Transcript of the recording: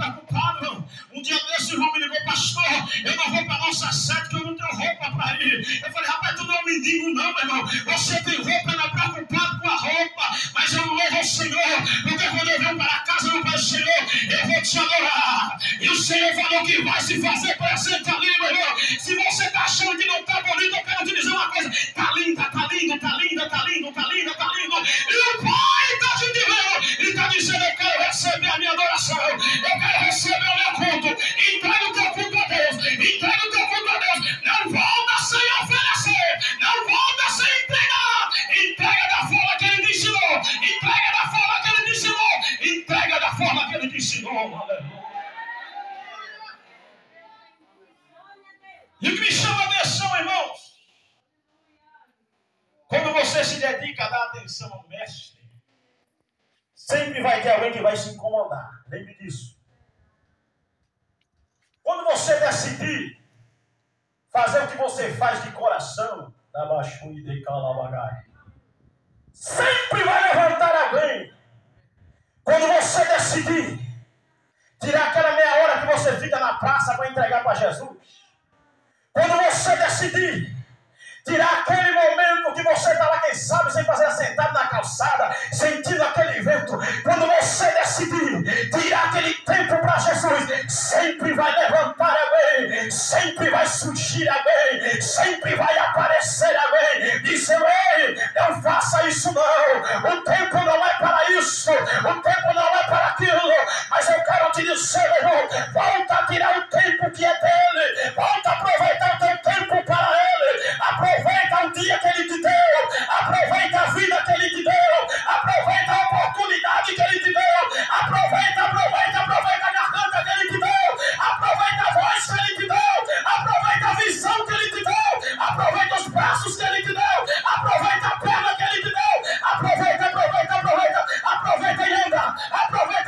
preocupado. Um dia desse, o irmão me ligou: pastor, eu não vou para a nossa sede, porque eu não tenho roupa para ir. Eu falei: rapaz, tu não é um mendigo não, meu irmão. Você tem roupa, não é preocupado com a roupa. Mas eu louvo ao Senhor, porque quando eu venho para casa, não vai, Senhor, eu vou te adorar. E o Senhor falou que vai se fazer presente ali, meu irmão. Se você está achando que não está bonito, eu quero te dizer uma coisa: está linda, está lindo, está linda, está lindo, está lindo, está lindo. E o Pai está te dizendo, e está dizendo: eu quero receber a minha adoração, eu quero receber o meu culto. Entrega o teu culto a Deus, entrega o teu culto a Deus. Não volta sem oferecer, não volta sem entregar. Entrega da forma que Ele te ensinou, entrega da forma que Ele te ensinou, entrega da forma que Ele te ensinou. Aleluia. E o que me chama a atenção, irmãos, quando você se dedica a dar atenção ao mestre, sempre vai ter alguém que vai se incomodar. Lembre disso. Quando você decidir fazer o que você faz de coração, sempre vai levantar alguém. Quando você decidir tirar aquela meia hora que você fica na praça para entregar para Jesus, quando você decidir tirar aquele momento que você está lá, quem sabe, sem fazer assentado na calçada, sentindo aquele vento, quando você decidir tirar aquele tempo para Jesus, sempre vai levantar alguém, sempre vai surgir alguém, sempre vai aparecer alguém, dizendo: ei, não faça isso não, o tempo não é para isso, o tempo não é para aquilo, mas eu quero te dizer, meu irmão, volta a tirar o tempo que é dele, volta a aproveitar o teu tempo para ele, aproveita o dia que Ele te deu, aproveita a vida que Ele te deu, aproveita a oportunidade que Ele te deu, aproveita a garganta que Ele te deu, aproveita a voz que Ele te deu, aproveita a visão que Ele te deu, aproveita os braços que Ele te deu, aproveita a perna que Ele te deu, aproveita e anda, aproveita